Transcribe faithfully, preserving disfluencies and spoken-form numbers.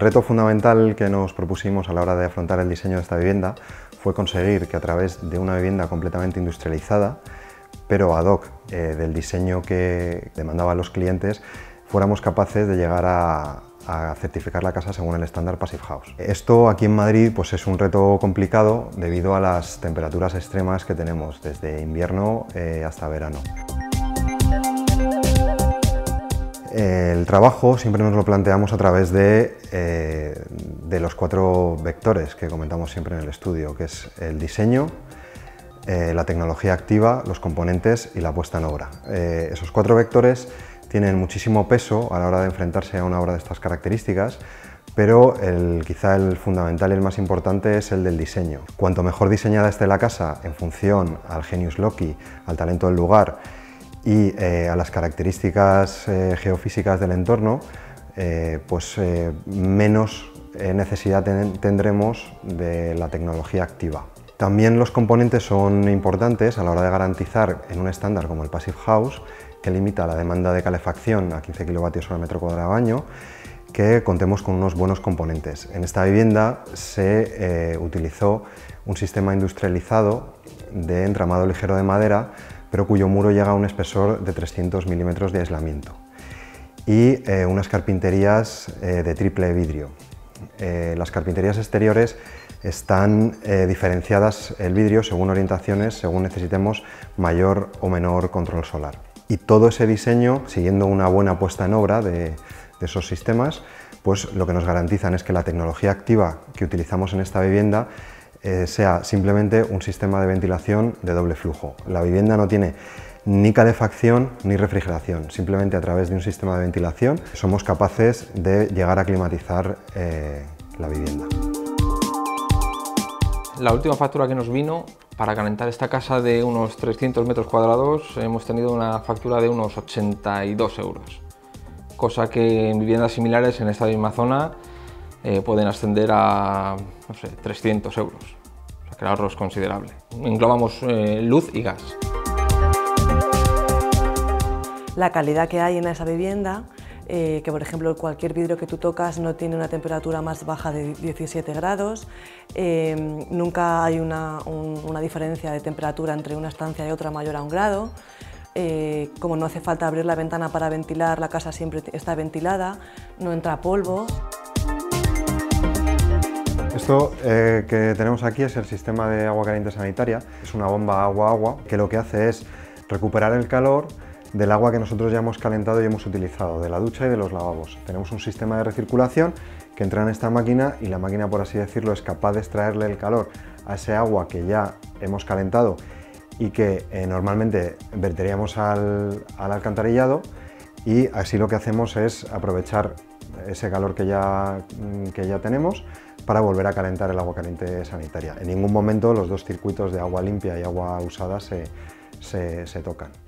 reto fundamental que nos propusimos a la hora de afrontar el diseño de esta vivienda fue conseguir que a través de una vivienda completamente industrializada, pero ad hoc eh, del diseño que demandaban los clientes, fuéramos capaces de llegar a, a certificar la casa según el estándar Passive House. Esto aquí en Madrid pues, es un reto complicado debido a las temperaturas extremas que tenemos desde invierno eh, hasta verano. El trabajo siempre nos lo planteamos a través de, eh, de los cuatro vectores que comentamos siempre en el estudio, que es el diseño, eh, la tecnología activa, los componentes y la puesta en obra. Eh, esos cuatro vectores tienen muchísimo peso a la hora de enfrentarse a una obra de estas características, pero el, quizá el fundamental y el más importante es el del diseño. Cuanto mejor diseñada esté la casa en función al genius loci, al talento del lugar y eh, a las características eh, geofísicas del entorno, eh, pues eh, menos eh, necesidad ten tendremos de la tecnología activa. También los componentes son importantes a la hora de garantizar en un estándar como el Passive House, que limita la demanda de calefacción a quince kilovatios hora metro cuadrado año, que contemos con unos buenos componentes. En esta vivienda se eh, utilizó un sistema industrializado de entramado ligero de madera, pero cuyo muro llega a un espesor de trescientos milímetros de aislamiento, y eh, unas carpinterías eh, de triple vidrio. Eh, las carpinterías exteriores están eh, diferenciadas el vidrio según orientaciones, según necesitemos mayor o menor control solar. Y todo ese diseño, siguiendo una buena puesta en obra de, de esos sistemas, pues lo que nos garantizan es que la tecnología activa que utilizamos en esta vivienda eh, sea simplemente un sistema de ventilación de doble flujo. La vivienda no tiene ni calefacción ni refrigeración, simplemente a través de un sistema de ventilación somos capaces de llegar a climatizar eh, la vivienda. La última factura que nos vino para calentar esta casa de unos trescientos metros cuadrados hemos tenido una factura de unos ochenta y dos euros, cosa que en viviendas similares en esta misma zona eh, pueden ascender a no sé, trescientos euros, o sea que el ahorro es considerable. Englobamos eh, luz y gas. La calidad que hay en esa vivienda, eh, que por ejemplo cualquier vidrio que tú tocas no tiene una temperatura más baja de diecisiete grados, eh, nunca hay una, un, una diferencia de temperatura entre una estancia y otra mayor a un grado, eh, como no hace falta abrir la ventana para ventilar, la casa siempre está ventilada, no entra polvo. Esto eh, que tenemos aquí es el sistema de agua caliente sanitaria, es una bomba agua-agua que lo que hace es recuperar el calor del agua que nosotros ya hemos calentado y hemos utilizado, de la ducha y de los lavabos. Tenemos un sistema de recirculación que entra en esta máquina y la máquina, por así decirlo, es capaz de extraerle el calor a ese agua que ya hemos calentado y que eh, normalmente verteríamos al, al alcantarillado, y así lo que hacemos es aprovechar ese calor que ya, que ya tenemos para volver a calentar el agua caliente sanitaria. En ningún momento los dos circuitos de agua limpia y agua usada se, se, se tocan.